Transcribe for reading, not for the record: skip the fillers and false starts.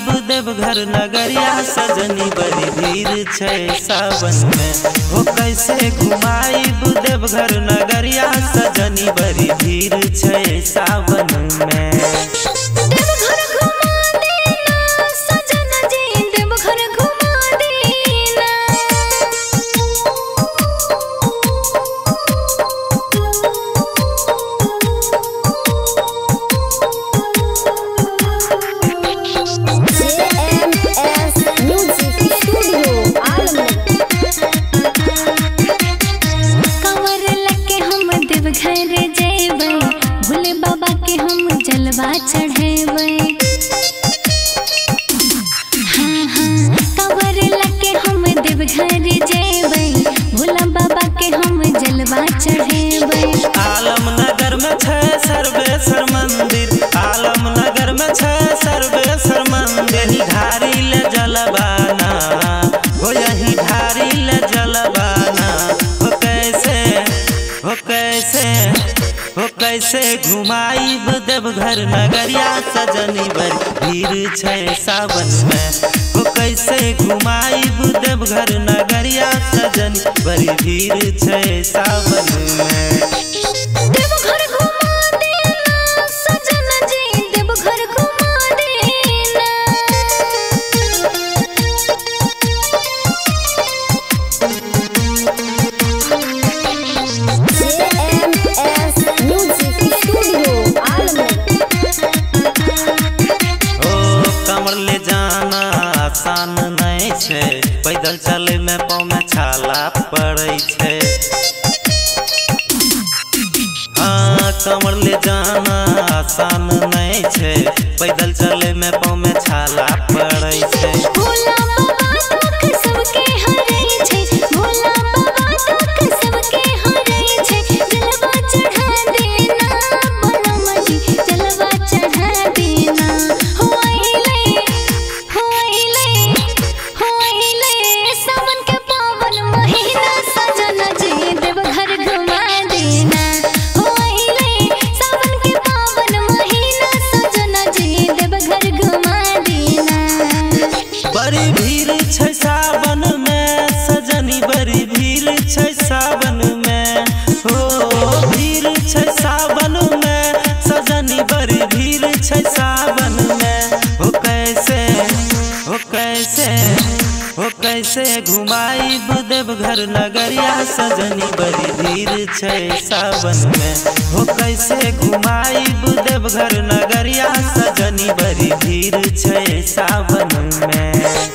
घुमाइब देवघर नगरिया सजनी बड़ी भीड़ छै सावन में। हो कैसे घुमाइब देवघर नगरिया सजनी बड़ी भीड़ छै सावन में। भोले बाबा के हम जलवा चढ़ेबै, हाँ हाँ कांवर लेके हम देवघर जेबै, भोला बाबा के हम जलवा चढ़ेबै। आलमनगर में छै सर्वेश्वर मंदिर, आलमनगर में छै सर्वेश्वर मंदिर। यही ढारी ले जलवाना हो, यही ढारी ले जलवाना। हो कैसे हो कैसे हो कैसे घुमाइब देवघर नगरिया सजनी बड़ी भीड़ छै सावन में। हो कैसे घुमाइब देवघर नगरिया सजनी बड़ी भीड़ छै सावन में। देवघर घुमा देना सजन जी, देवघर घुमा देना। कमर ले जाना आसान नहीं छै, पैदल चले में पाँव में छाला पड़े छै। हाँ कमर ले जाना आसान नहीं छै, पैदल चले में पाँव में छाला पड़े छै। भोला बाबा दुख सबके हरै छै, भोला बाबा दुख सबके हरै छै। जलवा चढ़ा देना बनम जी, जलवा चढ़ा देना। हो अइले सावन के पावन महीना सजन जी, देवघर घुमा देना। हो अइले सावन के पावन महीना सजन जी, देवघर घुमा देना। बड़ी भीड़ छै सावन में सजनी बड़ी भीड़ छै सावन में। हो भीड़ छै सावन में सजनी बड़ी भीड़ छै सावन में। हो कैसे हो कैसे हो कैसे घुमाइब देवघर नगरिया सजनी बड़ी भीड़ छै सावन में। हो कैसे घुमाइब देवघर नगरिया सजनी बड़ी भीड़ छै सावन में।